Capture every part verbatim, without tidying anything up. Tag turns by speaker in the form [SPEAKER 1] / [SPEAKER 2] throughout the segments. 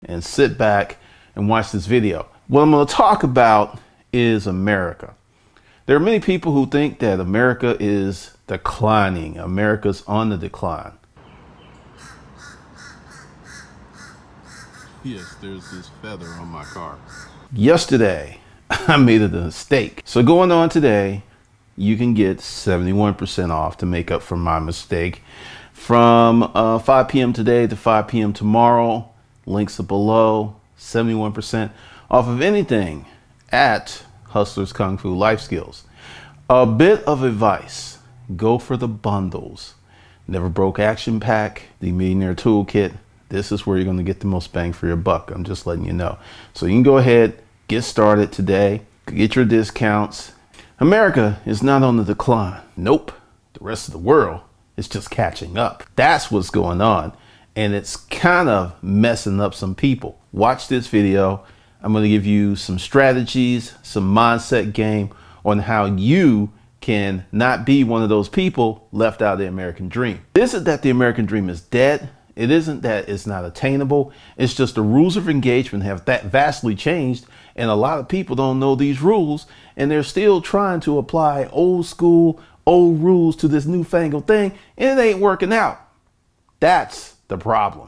[SPEAKER 1] and sit back and watch this video. What I'm going to talk about is America. There are many people who think that America is declining. America's on the decline.
[SPEAKER 2] Yes, there's this feather on my car.
[SPEAKER 1] Yesterday, I made a mistake. So going on today, you can get seventy-one percent off to make up for my mistake. From uh, five p m today to five p m tomorrow, links are below, seventy-one percent off of anything at Hustlers Kung Fu Life Skills. A bit of advice, go for the bundles. Never Broke Action Pack, the Millionaire Toolkit. This is where you're going to get the most bang for your buck. I'm just letting you know. So you can go ahead, get started today, get your discounts. America is not on the decline. Nope. The rest of the world is just catching up. That's what's going on. And it's kind of messing up some people. Watch this video. I'm going to give you some strategies, some mindset game on how you can not be one of those people left out of the American dream. It isn't that the American dream is dead. It isn't that it's not attainable. It's just the rules of engagement have that vastly changed. And a lot of people don't know these rules. And they're still trying to apply old school, old rules to this newfangled thing. And it ain't working out. That's the problem.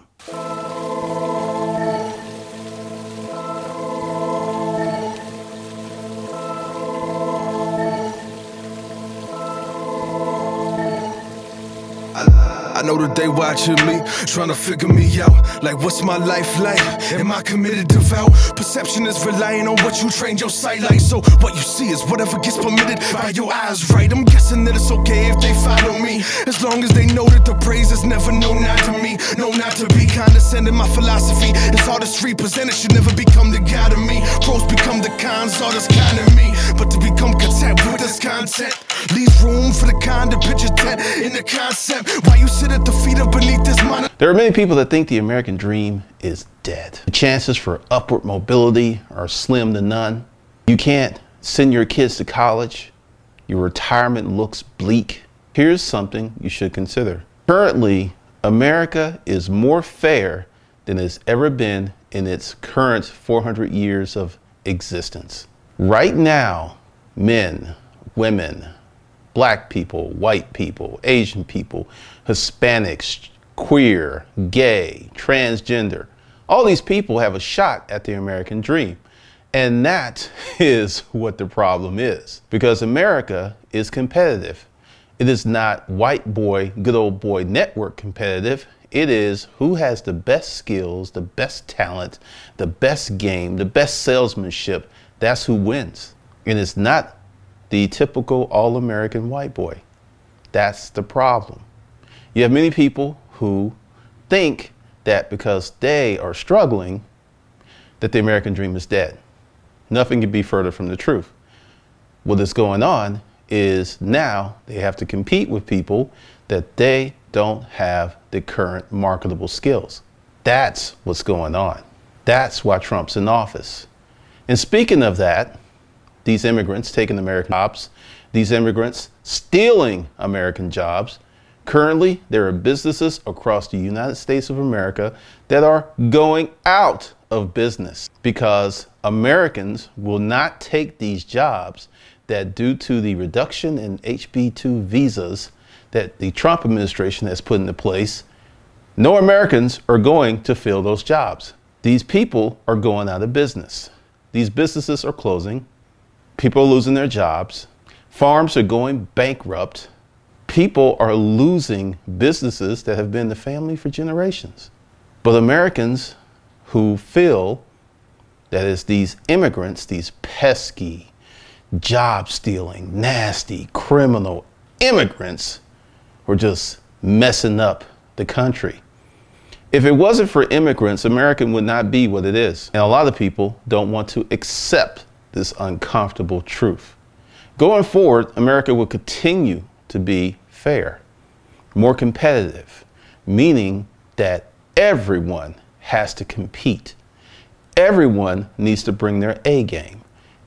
[SPEAKER 3] I know that they watching me, trying to figure me out. Like, what's my life like? Am I committed to vow? Perception is relying on what you trained your sight like. So what you see is whatever gets permitted by your eyes, right? I'm guessing that it's okay if they follow me, as long as they know that the praise is never no, not to me. No, not to be condescending. My philosophy is artistry presented should never become the god of me. Pros become the cons, artists kind of me. But to become content with this content leaves room for the kind of picture that in the concept. Why you sit at the feet of beneath this monitor?
[SPEAKER 1] There are many people that think the American dream is dead. The chances for upward mobility are slim to none. You can't send your kids to college. Your retirement looks bleak. Here's something you should consider. Currently, America is more fair than it's ever been in its current four hundred years of existence. Right now, men, women, black people, white people, Asian people, Hispanics, queer, gay, transgender, all these people have a shot at the American dream. And that is what the problem is, because America is competitive. It is not white boy, good old boy network competitive. It is who has the best skills, the best talent, the best game, the best salesmanship. That's who wins. And it's not the typical all-American white boy. That's the problem. You have many people who think that because they are struggling, that the American dream is dead. Nothing could be further from the truth. What is going on is now they have to compete with people that they don't have the current marketable skills. That's what's going on. That's why Trump's in office. And speaking of that, these immigrants taking American jobs, these immigrants stealing American jobs. Currently, there are businesses across the United States of America that are going out of business because Americans will not take these jobs that, due to the reduction in H B two visas that the Trump administration has put into place, no Americans are going to fill those jobs. These people are going out of business. These businesses are closing. People are losing their jobs. Farms are going bankrupt. People are losing businesses that have been the family for generations. But Americans who feel that it's these immigrants, these pesky, job-stealing, nasty, criminal immigrants who are just messing up the country. If it wasn't for immigrants, America would not be what it is. And a lot of people don't want to accept this uncomfortable truth. Going forward, America will continue to be fair, more competitive, meaning that everyone has to compete. Everyone needs to bring their A game.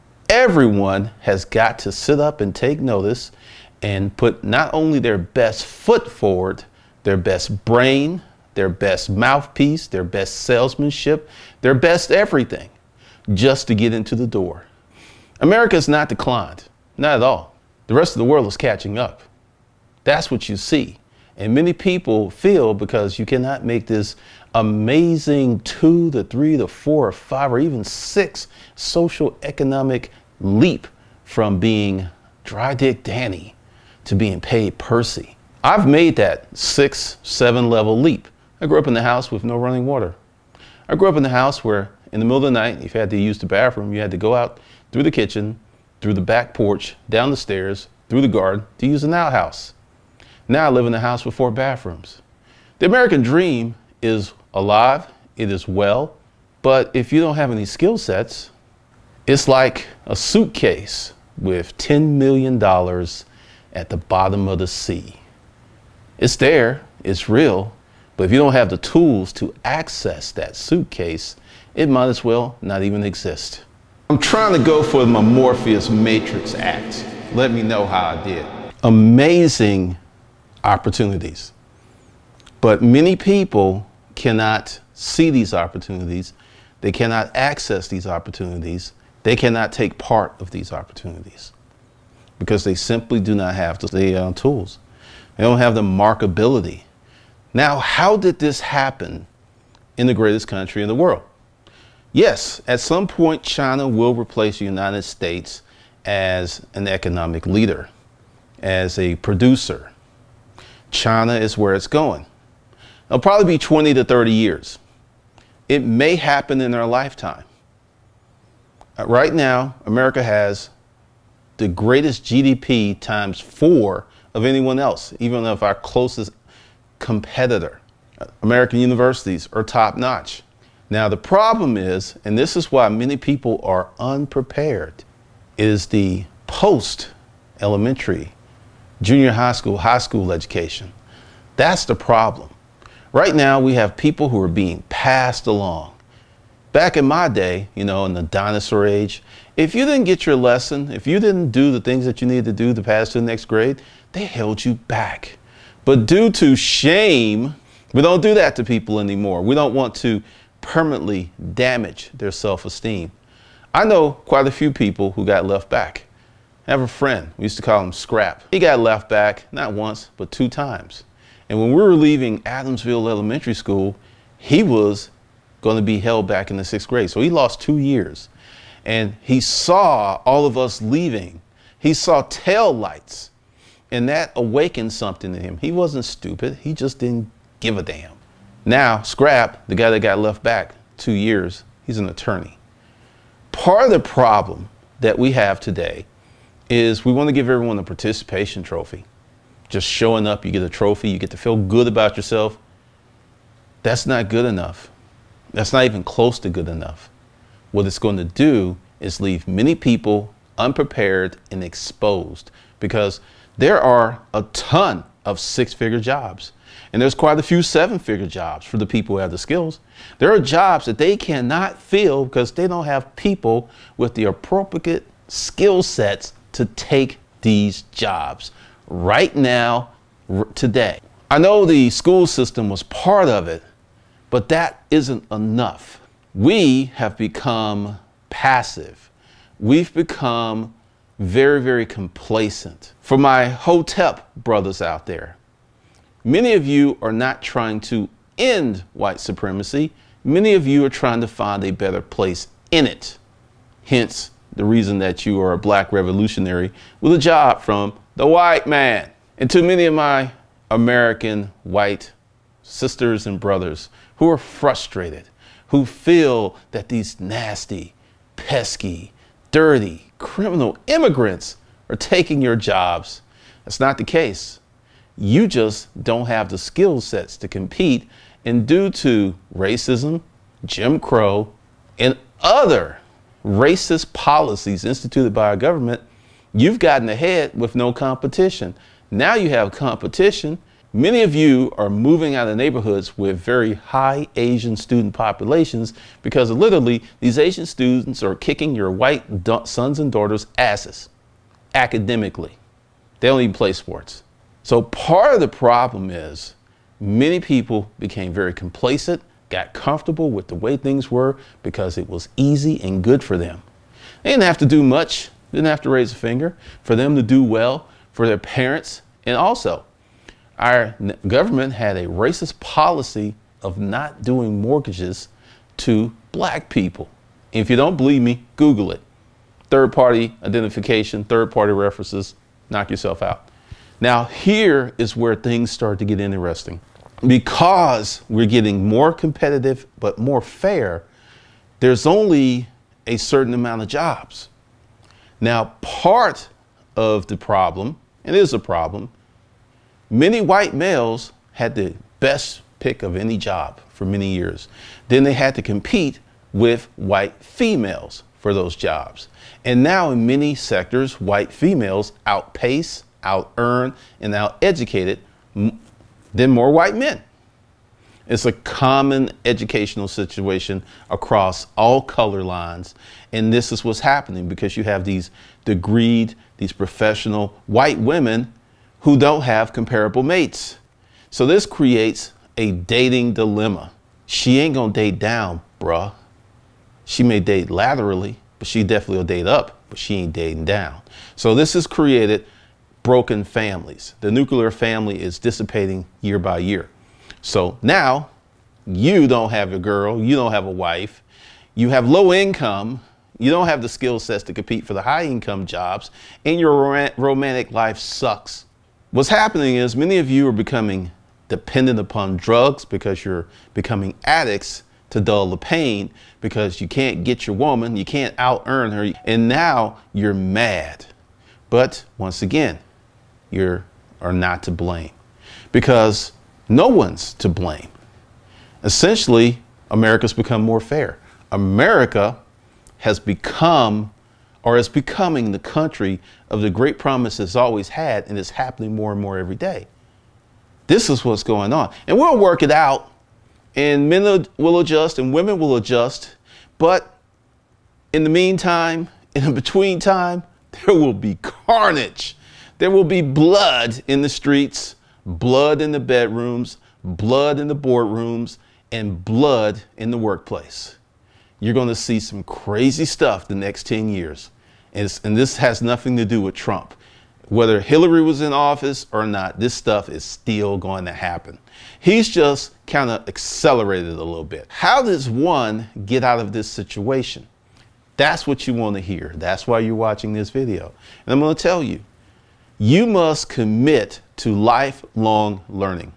[SPEAKER 1] Everyone has got to sit up and take notice and put not only their best foot forward, their best brain, their best mouthpiece, their best salesmanship, their best everything, just to get into the door. America has not declined, not at all. The rest of the world is catching up. That's what you see. And many people feel because you cannot make this amazing two to three to four or five or even six social economic leap from being Dry Dick Danny to being paid Percy. I've made that six, seven level leap. I grew up in the house with no running water. I grew up in the house where in the middle of the night, if you had to use the bathroom, you had to go out through the kitchen, through the back porch, down the stairs, through the garden to use an outhouse. Now I live in a house with four bathrooms. The American dream is alive, it is well, but if you don't have any skill sets, it's like a suitcase with ten million dollars at the bottom of the sea. It's there, it's real, but if you don't have the tools to access that suitcase, it might as well not even exist. I'm trying to go for the Morpheus Matrix Act. Let me know how I did. Amazing opportunities. But many people cannot see these opportunities. They cannot access these opportunities. They cannot take part of these opportunities because they simply do not have the uh, tools. They don't have the markability. Now, how did this happen in the greatest country in the world? Yes, at some point, China will replace the United States as an economic leader, as a producer. China is where it's going. It'll probably be twenty to thirty years. It may happen in our lifetime. Right now, America has the greatest G D P times four of anyone else, even of our closest competitor. American universities are top notch. Now, the problem is, and this is why many people are unprepared, is the post-elementary, junior high school, high school education. That's the problem. Right now, we have people who are being passed along. Back in my day, you know, in the dinosaur age, if you didn't get your lesson, if you didn't do the things that you needed to do to pass to the next grade, they held you back. But due to shame, we don't do that to people anymore. We don't want to permanently damage their self-esteem. I know quite a few people who got left back. I have a friend, we used to call him Scrap. He got left back not once, but two times. And when we were leaving Adamsville Elementary School, he was going to be held back in the sixth grade. So he lost two years. And he saw all of us leaving. He saw tail lights, and that awakened something in him. He wasn't stupid. He just didn't give a damn. Now, Scrap, the guy that got left back two years, he's an attorney. Part of the problem that we have today is we want to give everyone a participation trophy. Just showing up, you get a trophy, you get to feel good about yourself. That's not good enough. That's not even close to good enough. What it's going to do is leave many people unprepared and exposed, because there are a ton of six-figure jobs. And there's quite a few seven-figure jobs for the people who have the skills. There are jobs that they cannot fill because they don't have people with the appropriate skill sets to take these jobs right now, today. I know the school system was part of it, but that isn't enough. We have become passive. We've become very, very complacent. For my Hotep brothers out there, many of you are not trying to end white supremacy. Many of you are trying to find a better place in it. Hence the reason that you are a black revolutionary with a job from the white man. And to many of my American white sisters and brothers who are frustrated, who feel that these nasty, pesky, dirty, criminal immigrants are taking your jobs, that's not the case. You just don't have the skill sets to compete, and due to racism, Jim Crow, and other racist policies instituted by our government, you've gotten ahead with no competition. Now you have competition. Many of you are moving out of neighborhoods with very high Asian student populations because literally these Asian students are kicking your white sons and daughters' asses academically. They don't even play sports. So part of the problem is many people became very complacent, got comfortable with the way things were because it was easy and good for them. They didn't have to do much, didn't have to raise a finger for them to do well for their parents. And also, our government had a racist policy of not doing mortgages to black people. If you don't believe me, Google it. Third party identification, third party references, knock yourself out. Now here is where things start to get interesting. Because we're getting more competitive but more fair, there's only a certain amount of jobs. Now part of the problem, and it is a problem, many white males had the best pick of any job for many years. Then they had to compete with white females for those jobs. And now in many sectors, white females outpace, out-earn, and out-educated than more white men. It's a common educational situation across all color lines. And this is what's happening because you have these degreed, these professional white women who don't have comparable mates. So this creates a dating dilemma. She ain't gonna date down, bruh. She may date laterally, but she definitely will date up, but she ain't dating down. So this has created broken families. The nuclear family is dissipating year by year. So now you don't have a girl, you don't have a wife, you have low income, you don't have the skill sets to compete for the high income jobs, and your romantic life sucks. What's happening is many of you are becoming dependent upon drugs because you're becoming addicts to dull the pain because you can't get your woman, you can't out earn her, and now you're mad. But once again, you are not to blame because no one's to blame. Essentially, America's become more fair. America has become or is becoming the country of the great promise it's always had, and it's happening more and more every day. This is what's going on. And we'll work it out, and men will adjust and women will adjust. But in the meantime, in the between time, there will be carnage. There will be blood in the streets, blood in the bedrooms, blood in the boardrooms, and blood in the workplace. You're going to see some crazy stuff the next ten years. And, it's, and this has nothing to do with Trump. Whether Hillary was in office or not, this stuff is still going to happen. He's just kind of accelerated a little bit. How does one get out of this situation? That's what you want to hear. That's why you're watching this video. And I'm going to tell you, you must commit to lifelong learning.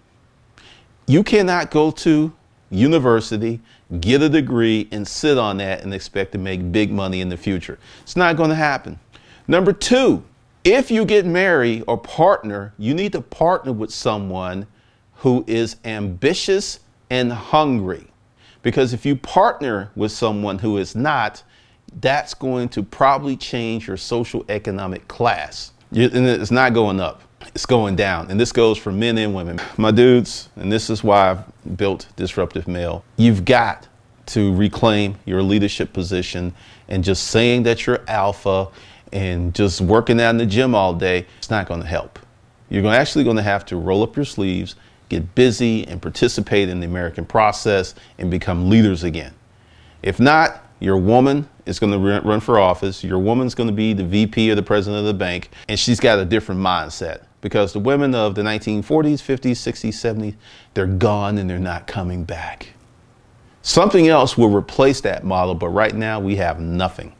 [SPEAKER 1] You cannot go to university, get a degree, and sit on that and expect to make big money in the future. It's not going to happen. Number two, if you get married or partner, you need to partner with someone who is ambitious and hungry. Because if you partner with someone who is not, that's going to probably change your social economic class. You, and it's not going up, it's going down. And this goes for men and women. My dudes, and this is why I've built Disruptive Male, you've got to reclaim your leadership position, and just saying that you're alpha and just working out in the gym all day, it's not going to help. You're actually going to have to roll up your sleeves, get busy, and participate in the American process and become leaders again. If not, your woman is going to run for office. Your woman's going to be the V P or the president of the bank, and she's got a different mindset. Because the women of the nineteen forties, fifties, sixties, seventies, they're gone and they're not coming back. Something else will replace that model, but right now we have nothing.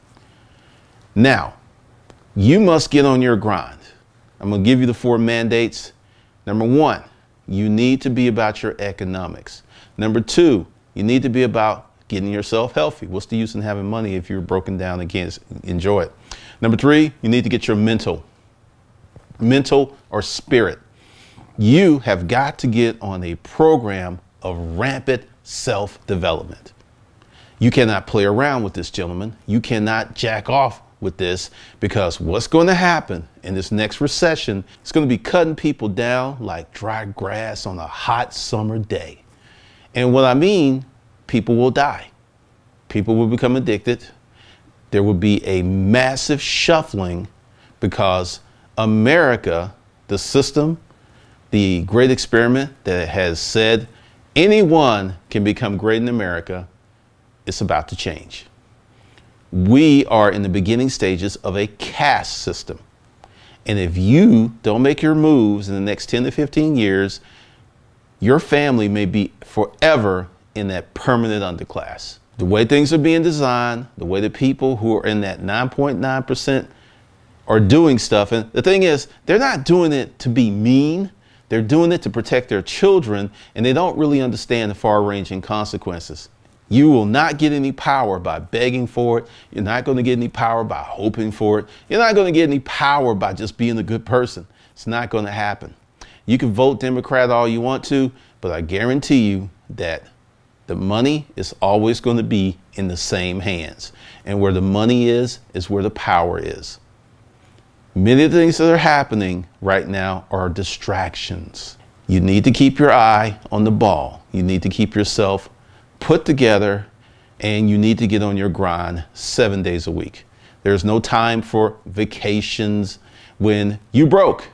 [SPEAKER 1] Now, you must get on your grind. I'm going to give you the four mandates. Number one, you need to be about your economics. Number two, you need to be about getting yourself healthy. What's the use in having money if you're broken down and can't enjoy it? Number three, you need to get your mental, mental or spirit. You have got to get on a program of rampant self-development. You cannot play around with this, gentlemen. You cannot jack off with this, because what's going to happen in this next recession is going to be cutting people down like dry grass on a hot summer day. And what I mean, people will die. People will become addicted. There will be a massive shuffling because America, the system, the great experiment that has said anyone can become great in America is about to change. We are in the beginning stages of a caste system. And if you don't make your moves in the next ten to fifteen years, your family may be forever in that permanent underclass. The way things are being designed, the way the people who are in that nine point nine percent are doing stuff. And the thing is, they're not doing it to be mean. They're doing it to protect their children, and they don't really understand the far-ranging consequences. You will not get any power by begging for it. You're not going to get any power by hoping for it. You're not going to get any power by just being a good person. It's not going to happen. You can vote Democrat all you want to, but I guarantee you that the money is always going to be in the same hands. And where the money is, is where the power is. Many of the things that are happening right now are distractions. You need to keep your eye on the ball. You need to keep yourself put together, and you need to get on your grind seven days a week. There's no time for vacations when you broke.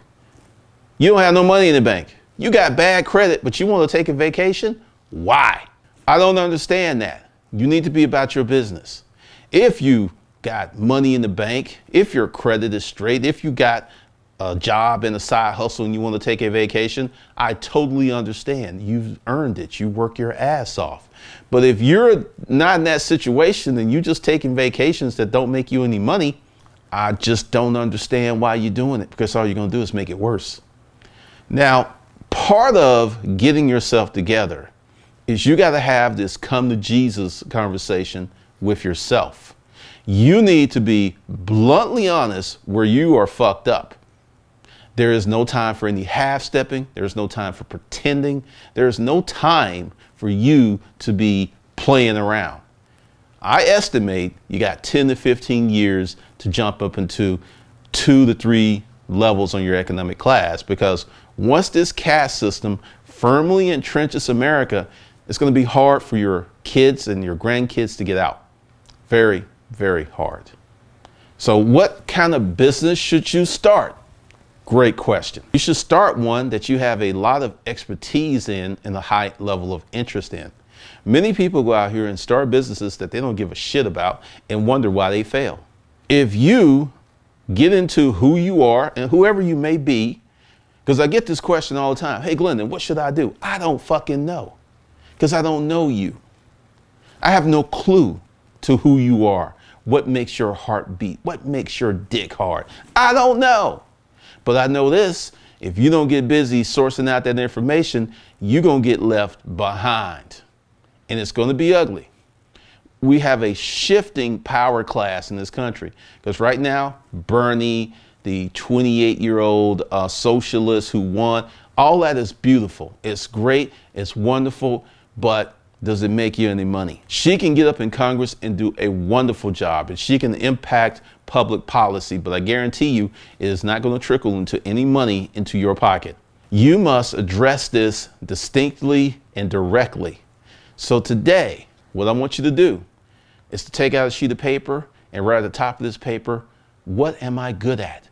[SPEAKER 1] You don't have no money in the bank. You got bad credit, but you want to take a vacation? Why? I don't understand that. You need to be about your business. If you got money in the bank, if your credit is straight, if you got a job and a side hustle and you want to take a vacation, I totally understand. You've earned it. You work your ass off. But if you're not in that situation and you're just taking vacations that don't make you any money, I just don't understand why you're doing it, because all you're going to do is make it worse. Now, part of getting yourself together is you got to have this come to Jesus conversation with yourself. You need to be bluntly honest where you are fucked up. There is no time for any half-stepping. There is no time for pretending. There is no time for you to be playing around. I estimate you got ten to fifteen years to jump up into two to three levels on your economic class, because once this caste system firmly entrenches America, it's going to be hard for your kids and your grandkids to get out. Very, very hard. So what kind of business should you start? Great question. You should start one that you have a lot of expertise in and a high level of interest in. Many people go out here and start businesses that they don't give a shit about and wonder why they fail. If you get into who you are and whoever you may be, because I get this question all the time. Hey, Glendon, what should I do? I don't fucking know, because I don't know you. I have no clue to who you are. What makes your heart beat? What makes your dick hard? I don't know. But I know this, if you don't get busy sourcing out that information, you're going to get left behind. And it's going to be ugly. We have a shifting power class in this country, because right now, Bernie, the twenty-eight-year-old uh, socialist who won, all that is beautiful. It's great. It's wonderful. But does it make you any money? She can get up in Congress and do a wonderful job, and she can impact public policy, but I guarantee you it is not going to trickle into any money into your pocket. You must address this distinctly and directly. So today, what I want you to do is to take out a sheet of paper and write at the top of this paper, what am I good at?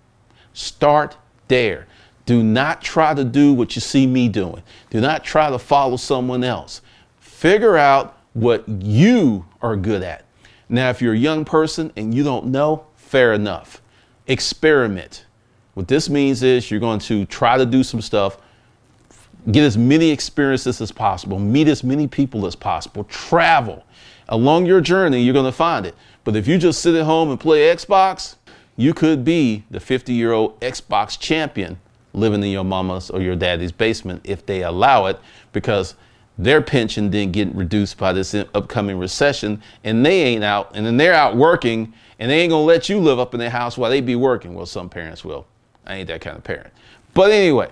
[SPEAKER 1] Start there. Do not try to do what you see me doing. Do not try to follow someone else. Figure out what you are good at. Now, if you're a young person and you don't know, fair enough. Experiment. What this means is you're going to try to do some stuff, get as many experiences as possible, meet as many people as possible, travel. Along your journey, you're going to find it. But if you just sit at home and play Xbox, you could be the fifty-year-old Xbox champion living in your mama's or your daddy's basement if they allow it, because their pension didn't get reduced by this upcoming recession, and they ain't out, and then they're out working, and they ain't gonna let you live up in their house while they be working. Well, some parents will. I ain't that kind of parent. But anyway,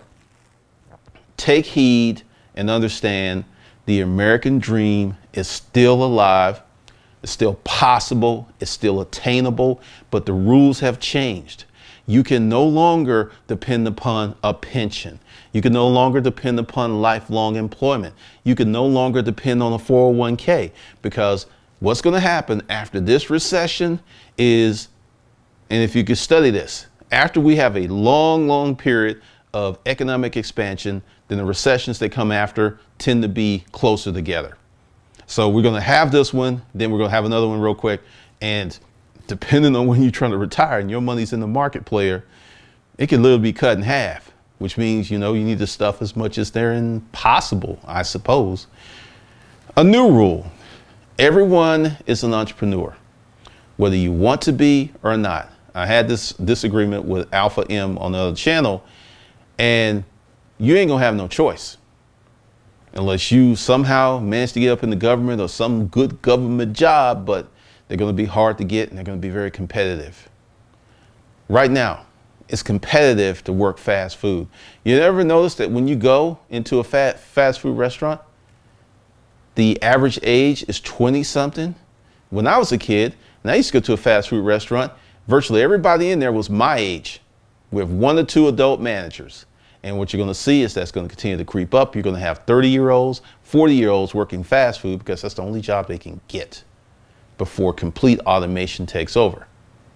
[SPEAKER 1] take heed and understand the American dream is still alive, it's still possible, it's still attainable, but the rules have changed. You can no longer depend upon a pension. You can no longer depend upon lifelong employment. You can no longer depend on a four oh one K, because what's going to happen after this recession is, and if you could study this, after we have a long, long period of economic expansion, then the recessions that come after tend to be closer together. So we're going to have this one, then we're going to have another one real quick. And depending on when you're trying to retire and your money's in the market player, it can literally be cut in half, which means, you know, you need to stuff as much as they're possible, I suppose. A new rule: everyone is an entrepreneur, whether you want to be or not. I had this disagreement with Alpha M on the other channel, and you ain't gonna have no choice unless you somehow manage to get up in the government or some good government job, but they're gonna be hard to get and they're gonna be very competitive. Right now, it's competitive to work fast food. You ever notice that when you go into a fat fast food restaurant, the average age is twenty something? When I was a kid, and I used to go to a fast food restaurant, virtually everybody in there was my age, with one or two adult managers. And what you're going to see is that's going to continue to creep up. You're going to have thirty year olds, forty year olds working fast food because that's the only job they can get before complete automation takes over.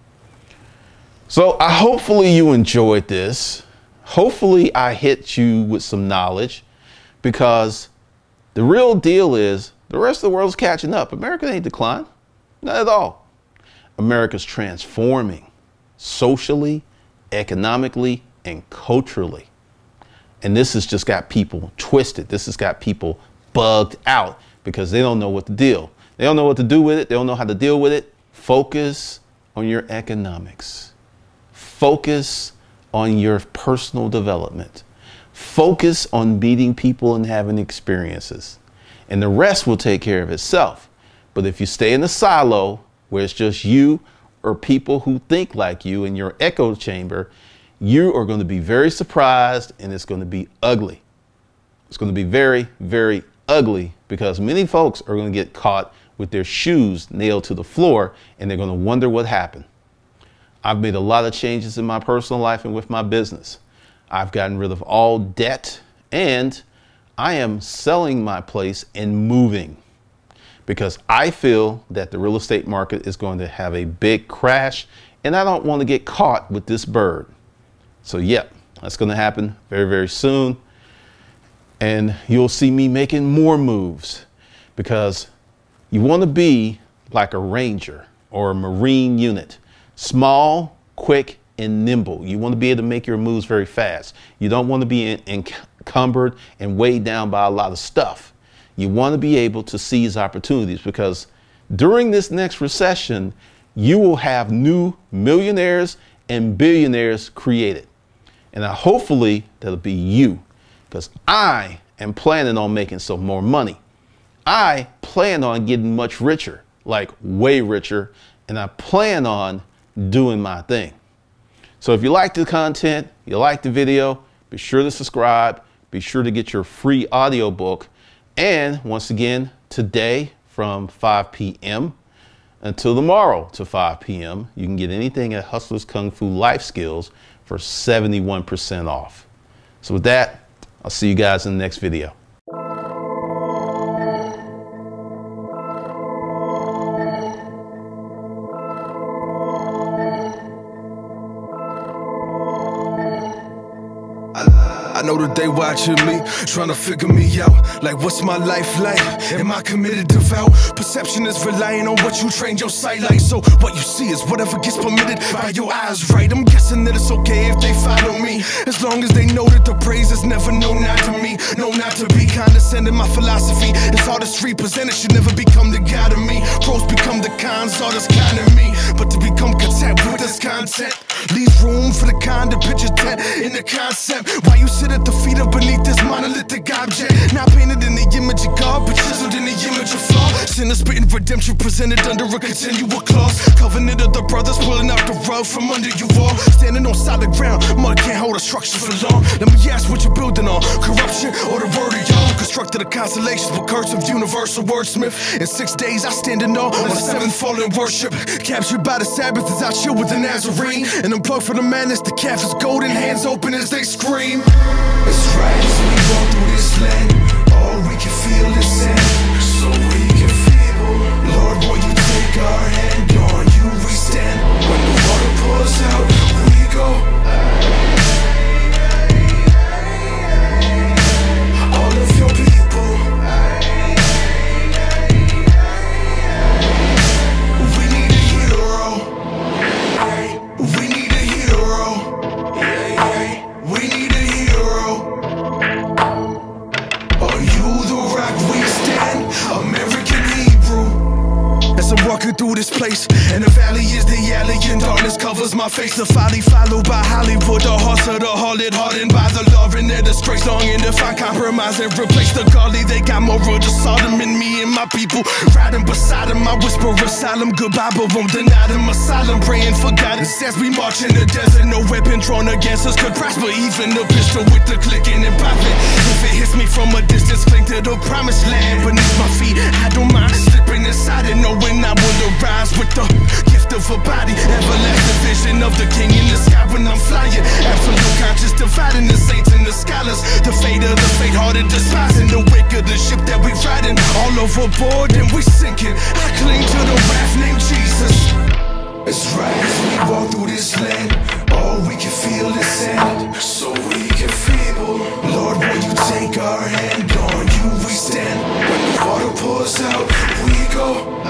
[SPEAKER 1] So I hopefully you enjoyed this. Hopefully I hit you with some knowledge, because the real deal is the rest of the world's catching up. America ain't declined, not at all. America's transforming socially, economically, and culturally. And this has just got people twisted. This has got people bugged out because they don't know what to deal. They don't know what to do with it. They don't know how to deal with it. Focus on your economics. Focus on your personal development. Focus on meeting people and having experiences. And the rest will take care of itself. But if you stay in a silo where it's just you or people who think like you in your echo chamber, you are going to be very surprised, and it's going to be ugly. It's going to be very, very ugly, because many folks are going to get caught with their shoes nailed to the floor, and they're going to wonder what happened. I've made a lot of changes in my personal life and with my business. I've gotten rid of all debt, and I am selling my place and moving, because I feel that the real estate market is going to have a big crash, and I don't want to get caught with this bird. So yep, that's going to happen very, very soon. And you'll see me making more moves, because you want to be like a Ranger or a Marine unit. Small, quick, and nimble. You want to be able to make your moves very fast. You don't want to be encumbered and weighed down by a lot of stuff. You want to be able to seize opportunities, because during this next recession, you will have new millionaires and billionaires created. And I, hopefully that'll be you, because I am planning on making some more money. I plan on getting much richer, like way richer, and I plan on doing my thing. So if you like the content, you like the video, be sure to subscribe, be sure to get your free audiobook. And once again, today from five P M until tomorrow to five P M, you can get anything at Hustlers Kung Fu Life Skills for seventy-one percent off. So with that, I'll see you guys in the next video.
[SPEAKER 3] I know that they watching me, trying to figure me out. Like, what's my life like? Am I committed, devout? Perception is relying on what you trained your sight like. So what you see is whatever gets permitted by your eyes, right? I'm guessing that it's okay if they follow me, as long as they know that the praise is never no not to me. No, not to be condescending. My philosophy is artistry presented should never become the god of me. Pros become the cons, artists kind of me. But to become content with this content leaves room for the kind of picture tent in the concept. Why you sit at the feet of beneath this monolithic object, not painted in the image of God, but chiseled in the image of flaw. Sinner spitting redemption presented under a continual clause. Covenant of the brothers pulling out the rug from under you all. Standing on solid ground, mud can't hold a structure for long. Let me ask what you're building on, corruption or the word of y'all? Constructed a constellations with curse of universal wordsmith. In six days I stand in awe on the seventh fallen worship. Captured by the Sabbath as I chill with the Nazarene, and unplugged for the madness. The calf is golden, hands open as they scream. It's right as we walk through this land, all we can feel is sand, so weak and feeble. Lord, will you take our hand? On you we stand. When the water pours out, we go. I'm walking through this place, and the valley is the alley, and darkness covers my face. The folly followed by Hollywood, the hearts of the harlot, hardened by the law and their disgrace, longing to find compromise and replace the godly. They got more of the Sodom in me and my people riding beside them. I whisper asylum goodbye, but won't deny them asylum, praying for guidance as we march in the desert. No weapon drawn against us could prosper, even the pistol with the clicking and popping. If it hits me from a distance, cling to the promised land beneath my feet. I don't mind slipping inside it, knowing I will arise with the gift of a body. Everlasting vision of the king in the sky when I'm flying. Absolute conscious dividing the saints and the scholars. The fate of the faint-hearted despising the wake of the ship that we riding. All overboard and we sinking. I cling to the raft named Jesus. It's right as we walk through this land, all we can feel is sand, so weak and feeble. Lord, will you take our hand? On you we stand. When the water pours out, we go.